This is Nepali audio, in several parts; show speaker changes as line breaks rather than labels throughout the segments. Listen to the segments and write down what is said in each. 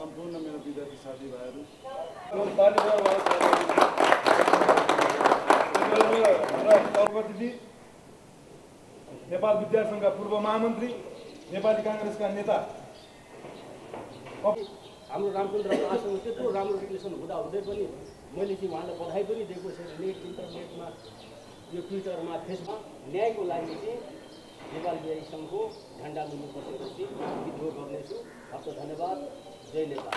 सम्पूर्ण मेरो विद्यार्थी साथीभाइहरू सर्वप्रतिनिधि नेपाल विद्यार्थी सङ्घका पूर्व महामन्त्री नेपाली काङ्ग्रेसका नेता
हाम्रो रामचन्द्रको आसँग त्यत्रो राम्रो रिलेसन हुँदाहुँदै पनि मैले चाहिँ उहाँलाई बधाई पनि दिएको छु। नेट इन्टरनेटमा यो ट्विटरमा फेसबुक न्यायको लागि चाहिँ नेपाल विद्यार्थी सङ्घको झन्डा लिनु बसेपछि विद्रोह गर्नेछु। हस्त धन्यवाद। जय नेपाल।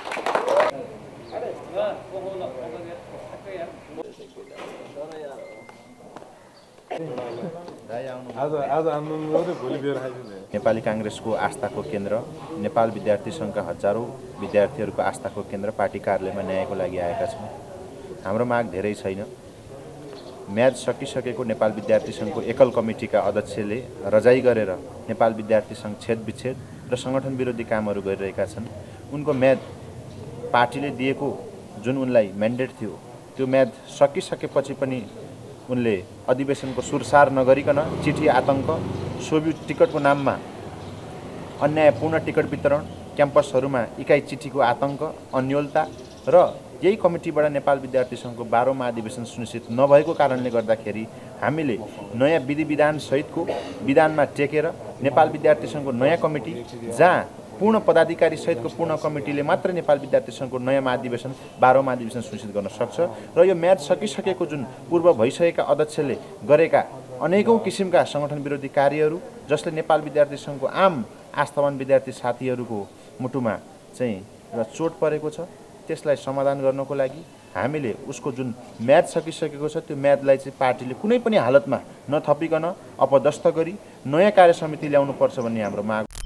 नेपाली काङ्ग्रेसको आस्थाको केन्द्र नेपाल विद्यार्थी सङ्घका हजारौँ विद्यार्थीहरूको आस्थाको केन्द्र पार्टी कार्यालयमा न्यायको लागि आएका छौँ। हाम्रो माग धेरै छैन। म्याद सकिसकेको नेपाल विद्यार्थी सङ्घको एकल कमिटीका अध्यक्षले रजाई गरेर नेपाल विद्यार्थी सङ्घ छेद विच्छेद र सङ्गठन विरोधी कामहरू गरिरहेका छन्। उनको म्याद पार्टीले दिएको जुन उनलाई म्यान्डेट थियो त्यो म्याद सकिसकेपछि पनि उनले अधिवेशनको सुरसार नगरिकन चिठी आतङ्क, सोभि टिकटको नाममा अन्यायपूर्ण टिकट वितरण, क्याम्पसहरूमा इकाइ चिठीको आतङ्क, अन्योलता र यही कमिटीबाट नेपाल विद्यार्थी सङ्घको 12औं महाधिवेशन सुनिश्चित नभएको कारणले गर्दाखेरि हामीले नयाँ विधि विधान सहितको विधानमा टेकेर नेपाल विद्यार्थी सङ्घको नयाँ कमिटी जहाँ पूर्ण पदाधिकारी सहितको पूर्ण कमिटीले मात्र नेपाल विद्यार्थी सङ्घको नयाँ महाधिवेशन 12औं महाधिवेशन सुनिश्चित गर्न सक्छ र यो म्याद सकिसकेको जुन पूर्व भइसकेका अध्यक्षले गरेका अनेकौं किसिमका सङ्गठन विरोधी कार्यहरू जसले नेपाल विद्यार्थी सङ्घको आम आस्थावान विद्यार्थी साथीहरूको मुटुमा चाहिँ र चोट परेको छ त्यसलाई समाधान गर्नको लागि हामीले उसको जुन म्याद सकिसकेको छ त्यो म्यादलाई चाहिँ पार्टीले कुनै पनि हालतमा नथपिकन अपदस्थ गरी नयाँ कार्य समिति ल्याउनुपर्छ भन्ने हाम्रो माग।